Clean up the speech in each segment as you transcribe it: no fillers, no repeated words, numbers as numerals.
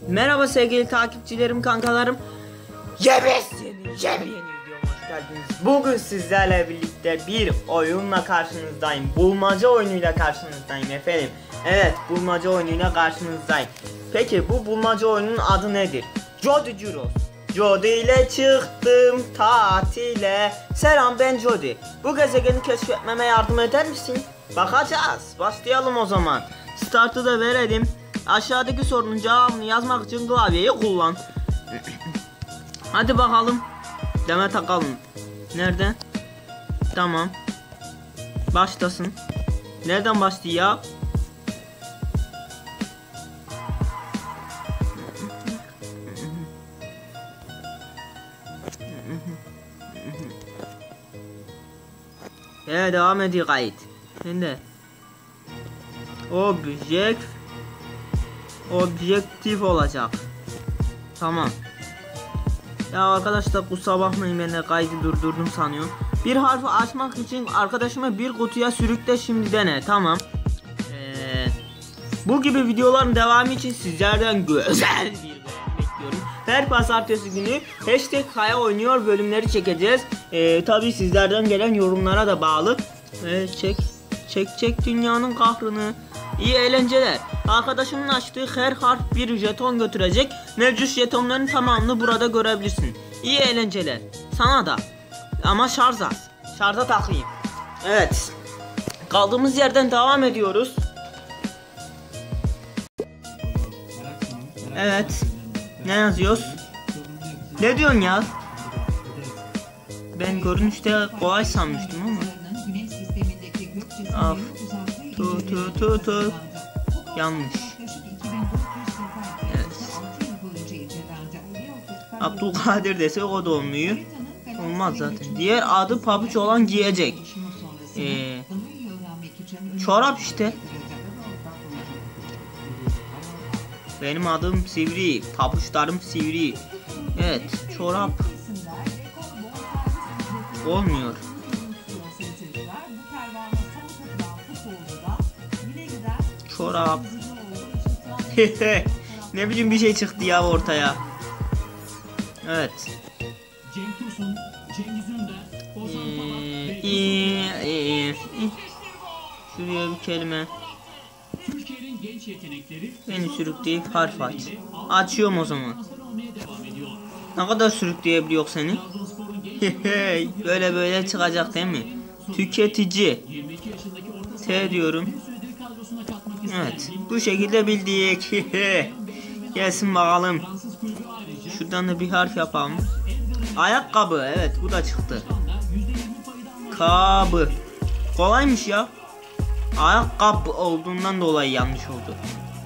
Merhaba sevgili takipçilerim, kankalarım. Yepyeni videoma hoş geldiniz. Bugün sizlerle birlikte bir oyunla karşınızdayım. Bulmaca oyunuyla karşınızdayım efendim. Evet, bulmaca oyunuyla karşınızdayım. Peki bu bulmaca oyunun adı nedir? Jody Juros. Jody ile çıktım tatile. Selam, ben Jody. Bu gezegeni keşfetmeme yardım eder misin? Bakacağız. Başlayalım o zaman. Startı da verelim. Aşağıdaki sorunun cevabını yazmak için klavyeyi kullan. Hadi bakalım. Deme takalım. Nerede? Tamam. Başlasın. Nereden başlıyor ya? Evet, devam ediyor kayıt. Şimdi objektif olacak. Tamam. Ya arkadaşlar, kusura bakmayın, ben de kaydı durdurdum sanıyorum. Bir harfi açmak için arkadaşıma bir kutuya sürükle, şimdi dene. Tamam. Bu gibi videoların devamı için sizlerden güzel bir beğeni bekliyorum. Her pazartesi günü #Kaya oynuyor bölümleri çekeceğiz. Tabi sizlerden gelen yorumlara da bağlı. Çek dünyanın kahrını. İyi eğlenceler. Arkadaşımın açtığı her harf bir jeton götürecek. Mevcut jetonların tamamını burada görebilirsin. İyi eğlenceler. Sana da. Ama şarj az. Şarja takayım. Evet. Kaldığımız yerden devam ediyoruz. Evet. Ne yazıyoruz? Ne diyorsun ya? Ben görünüşte kolay sanmıştım ama. Af. Tu. Yanlış. Evet. Abdülkadir desek o da olmuyor. Olmaz zaten. Diğer adı pabuç olan giyecek. Çorap işte. Benim adım Sivri. Pabuçlarım sivri. Evet. Çorap. Olmuyor. Çorap. Ne bileyim, bir şey çıktı ya ortaya. Evet. Şuraya bir kelime. Beni sürükleyip harf aç. Açıyorum o zaman. Ne kadar sürükleyebiliyor seni? Böyle çıkacak değil mi? Tüketici. T diyorum. Evet, bu şekilde bildik. Gelsin bakalım. Şuradan da bir harf yapalım. Ayakkabı, evet, bu da çıktı. Kabı. Kolaymış ya. Ayakkabı olduğundan dolayı yanlış oldu.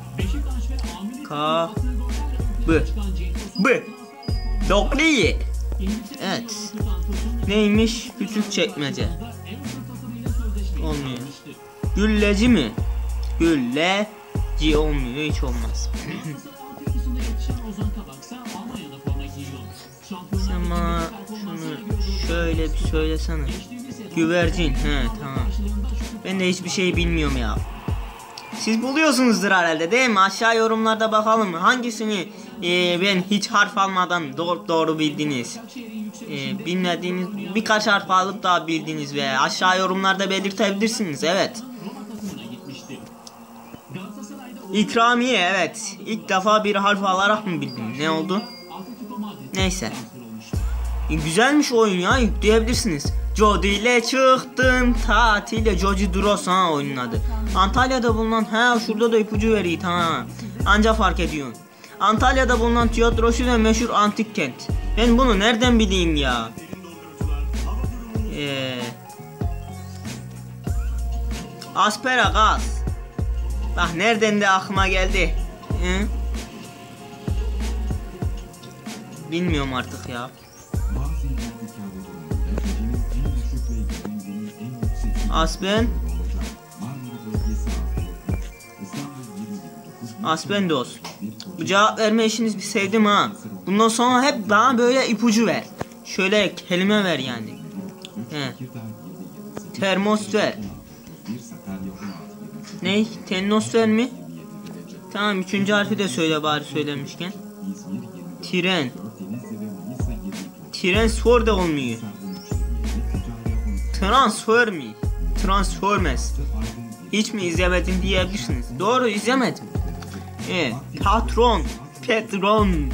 Kabı. B. Doğru. Evet. Neymiş? Küçük çekmece. Olmuyor. Gülleci mi? Gülleci olmuyor, hiç olmaz. Sen bana şunu şöyle bir söylesene. Güvercin. He, tamam. Ben de hiçbir şey bilmiyorum ya. Siz buluyorsunuzdur herhalde, değil mi? Aşağı yorumlarda bakalım hangisini ben hiç harf almadan doğru bildiniz. Bilmediğiniz birkaç harf alıp daha bildiniz ve aşağı yorumlarda belirtebilirsiniz. Evet. İkramiye, evet. İlk defa bir harf alarak mı bildim? Ne oldu? Neyse. Güzelmiş oyun ya, yükleyebilirsiniz. Jody ile çıktım tatile. Jody Juros ha oyunun adı. Antalya'da bulunan, şurada da ipucu veriyor, tamam. Anca fark ediyorsun. Antalya'da bulunan tiyatrosu ve meşhur antik kent. Ben bunu nereden bileyim ya? Asparagas. Bak nereden de aklıma geldi. Bilmiyorum artık ya. Aspendos. Bu cevap verme işinizi bir sevdim ha. Bundan sonra hep bana böyle ipucu ver. Şöyle kelime ver yani. Termosfer. Ne? Tenosfer mi? Tamam, 3. harfi de söyle bari söylemişken. Tren. Transfer de olmuyor. Transfer mi? Transformers. Hiç mi izlemedin diyebilirsiniz. Doğru, izlemedim. Evet. Patron. Petron.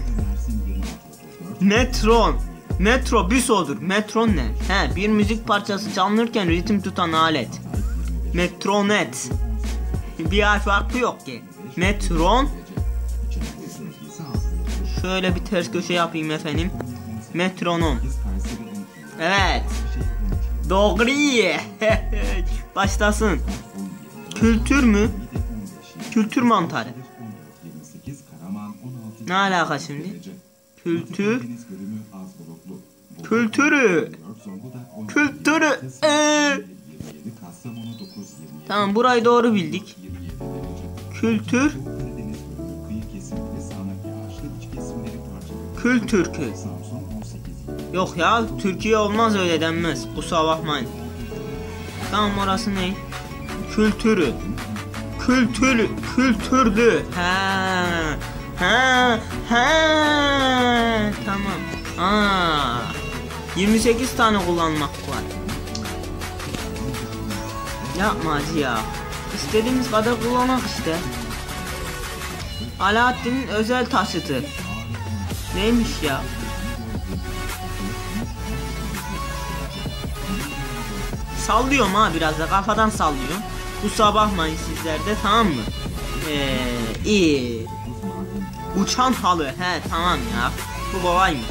Metron. Metrobüs olur. Metron ne? He, bir müzik parçası çalınırken ritim tutan alet. Metronet. Bir harf farkı yok ki. Metron. Şöyle bir ters köşe yapayım efendim. Metronom. Evet. Doğru. Başlasın. Kültür mü? Kültür mantarı. Ne alaka şimdi? Kültür. Kültürü. Kültürü. Tamam, burayı doğru bildik. Kültür. Kültürkü. Yok ya, Türkiye olmaz, öyle denmez. Kusura bakmayın. Tamam, orası ne? Kültürü. Kültürlü. Kültürlü. Ha. Ha. Ha. Tamam. Aa. 28 tane kullanmak var. Yapma acı ya. İstediğimiz kadar kullanak işte. Alaaddin'in özel taşıtı. Neymiş ya? Sallıyorum ha, biraz da kafadan sallıyorum. Kusura bakmayın sizler de, tamam mı? İyi. Uçan halı. He, tamam ya. Bu kolaymış.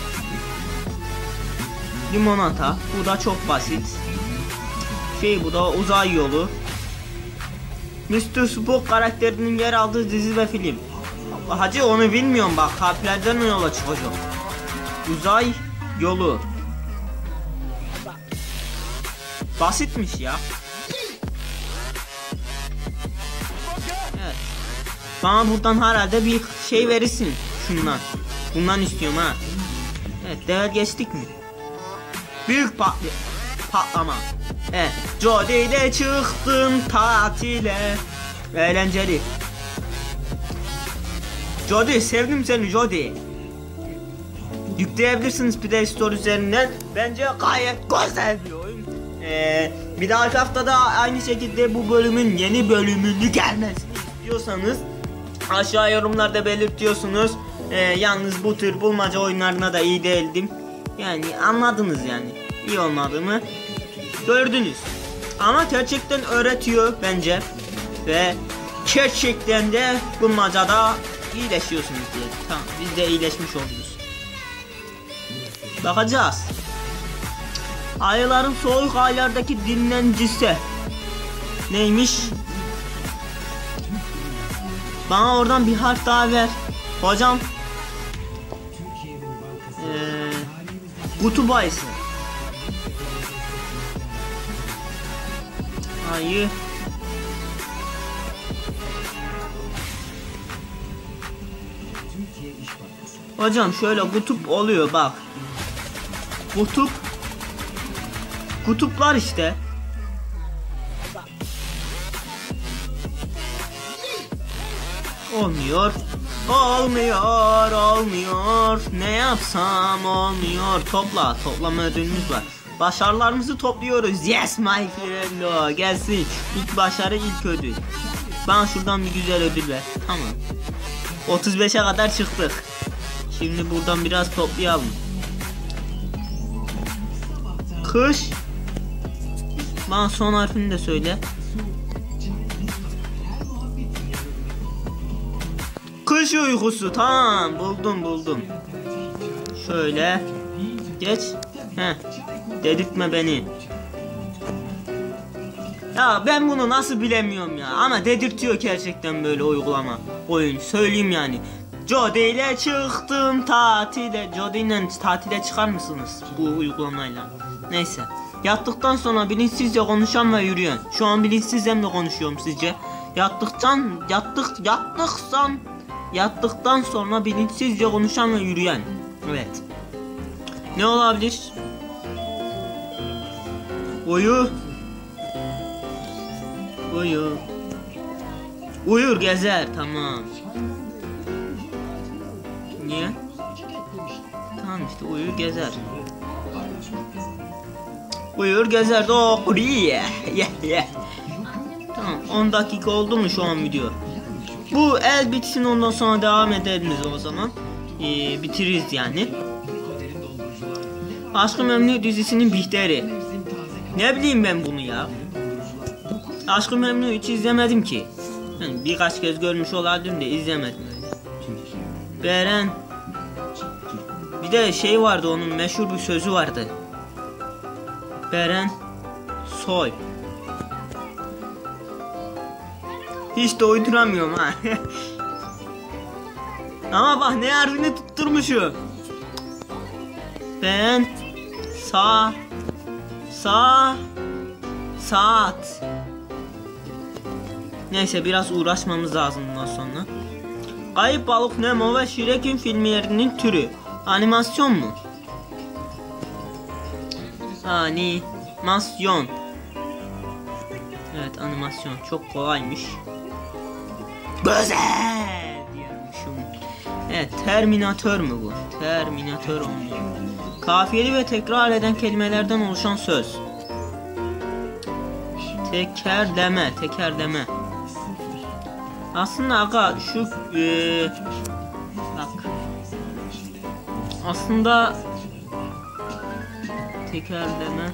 Limonata. Bu da çok basit. Bu da uzay yolu. Mr. Spock karakterinin yer aldığı dizi ve film. Hacı, onu bilmiyorum bak. Harflerden yola çıkacağım. Uzay yolu. Basitmiş ya. Evet. Bana buradan herhalde bir şey verirsin. Şundan. Bundan istiyorum ha. Evet, değer geçtik mi? Büyük patlama. Evet. Jody ile çıktım tatile. Eğlenceli. Jody, sevdim seni Jody. Yükleyebilirsiniz Play Store üzerinden. Bence gayet güzel bir oyun. Bir dahaki haftada aynı şekilde bu bölümün yeni bölümünü gelmesini istiyorsanız aşağı yorumlarda belirtiyorsunuz. Yalnız bu tür bulmaca oyunlarına da iyi değildim. Yani anladınız yani. İyi olmadığımı gördünüz. Ama gerçekten öğretiyor bence. Ve gerçekten de bulmacada iyileşiyorsunuz diye. Tamam, biz de iyileşmiş oluruz. Bakacağız. Ayıların soğuk aylardaki dinlencisi neymiş? Bana oradan bir harf daha ver. Hocam. Kutup ayısı. Ayı. Hocam şöyle kutup oluyor bak. Kutup. Kutuplar işte. Olmuyor. Olmuyor. Ne yapsam olmuyor. Toplama ödülümüz var. Başarılarımızı topluyoruz. Yes my friend. Gelsin. İlk başarı, ilk ödül. Bana şuradan bir güzel ödül ver. Tamam. 35'e kadar çıktık. Şimdi buradan biraz toplayalım. Kış. Bana son harfini de söyle. Kış uykusu. Tamam, buldum. Şöyle geç. Dedirtme beni. Ya ben bunu nasıl bilemiyorum ya, ama dedirtiyor gerçekten böyle uygulama, oyun, söyleyeyim yani. Jody ile çıktım tatile. Jody ile tatile çıkar mısınız bu uygulamayla? Neyse. Yattıktan sonra bilinçsizce konuşan ve yürüyen. Şu an bilinçsizce mi konuşuyorum sizce? Yattıktan sonra bilinçsizce konuşan ve yürüyen. Evet. Ne olabilir? Uyur gezer, tamam. Niye? Tamam işte, uyur gezer. Uyur gezer de okur ye. Tamam, 10 dakika oldu mu şu an video? Bu el bitsin, ondan sonra devam ederiz o zaman. Bitiririz yani. Aşk-ı Memnu dizisinin Bihter'i. Ne bileyim ben bunu ya. Aşk-ı Memnu hiç izlemedim ki. Yani birkaç kez görmüş olabilirim de izlemedim. Beren. Bir de şey vardı, onun meşhur bir sözü vardı. Beren soy. Hiç de uyduramıyorum ha. Ama bak ne harfini tutturmuşum. Ben saat. Neyse, biraz uğraşmamız lazım bundan sonra. Kayıp Balık Nemo ve Shrek'in filmlerinin türü. Animasyon mu? Animasyon. Evet, animasyon çok kolaymış. Güzel diyormuşum. Evet, Terminator mu bu? Terminator olmuyor. Kafiyeli ve tekrar eden kelimelerden oluşan söz. Tekerleme. Aslında aga şu bak. Aslında tekerleme.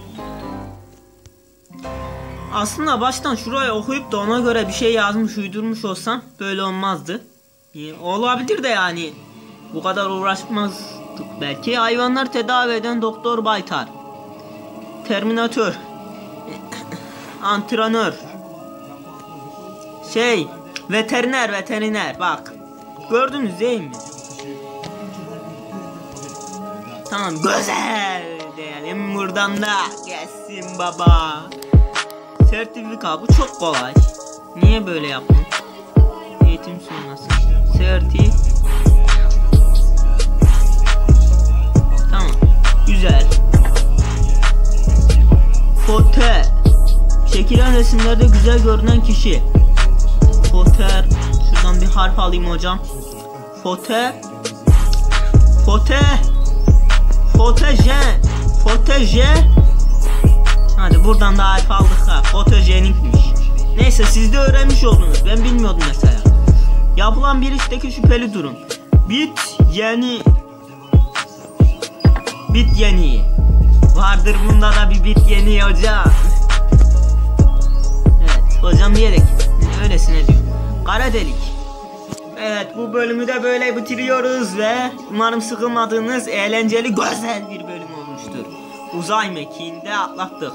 Aslında baştan şuraya okuyup da ona göre bir şey yazmış, uydurmuş olsam böyle olmazdı. Olabilir de yani. Bu kadar uğraşmazdık belki. Hayvanlar tedavi eden Doktor Baytar. Terminatör. Antrenör. Veteriner. Bak. Gördünüz değil mi? Tamam, güzel diyelim buradan da. Gelsin baba. Sertifika, bu çok kolay. Niye böyle yaptın? Eğitim sonrası. Tamam. Güzel. Foter. Çekilen resimlerde güzel görünen kişi. Foter. Şuradan bir harf alayım hocam. Fotojen. Hadi buradan da harf aldık ha. Fotojenikmiş. Neyse, siz de öğrenmiş oldunuz. Ben bilmiyordum mesela. Yapılan bir işteki şüpheli durum. Bit yeni. Vardır bunda da bir bit yeni hocam. Evet hocam diyerek öylesine diyor. Kara delik. Evet, bu bölümü de böyle bitiriyoruz ve umarım sıkılmadığınız eğlenceli güzel bir bölüm olmuştur. Uzay mekiğinde atlattık.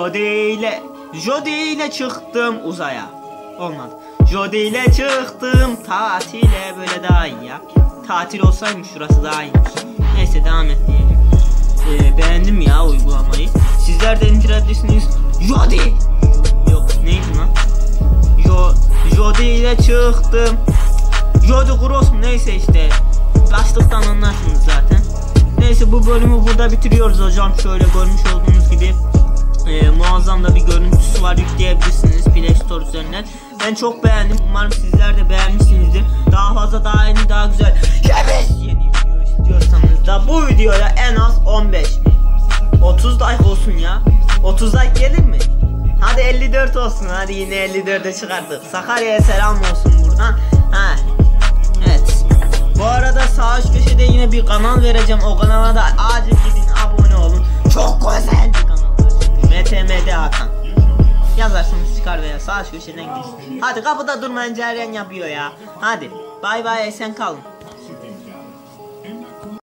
Jody ile çıktım uzaya. Olmadı. Jody ile çıktım tatile, böyle daha iyi ya. Tatil olsaymış şurası daha iyiymiş. Neyse, devam et diyelim. Beğendim ya uygulamayı. Sizler de indirebilirsiniz. Jody. Yok, neydi lan? Jody ile çıktım. Jody Cross mu, neyse işte. Başlıktan anlarsınız zaten. Neyse, bu bölümü burada bitiriyoruz hocam. Şöyle görmüş olduğunuz gibi muazzam da bir görüntüsü var, yükleyebilirsiniz Play Store üzerinden. Ben çok beğendim, umarım sizler de beğenmişsinizdir. Daha fazla, daha yeni, daha güzel yeni video istiyorsanız da bu videoya en az 30 like olsun ya. 30 like gelir mi? Hadi 54 olsun, hadi yine 54'e çıkardık. Sakarya'ya selam olsun buradan. Evet. Bu arada sağ üst köşede yine bir kanal vereceğim. O kanala da acil gidin, abone olun. Çok güzel bir kanal. MTM'de Hakan yazarsanız çıkar veya sağ üst köşeden gitsin. Hadi, kapıda durmayın, cereyan yapıyor ya. Hadi bay bay, esen kalın.